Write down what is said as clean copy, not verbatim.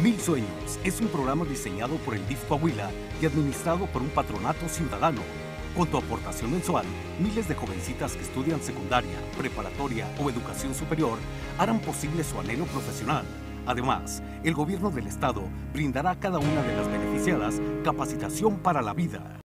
Mil Sueños es un programa diseñado por el DIF Coahuila y administrado por un patronato ciudadano. Con tu aportación mensual, miles de jovencitas que estudian secundaria, preparatoria o educación superior harán posible su anhelo profesional. Además, el gobierno del estado brindará a cada una de las beneficiadas capacitación para la vida.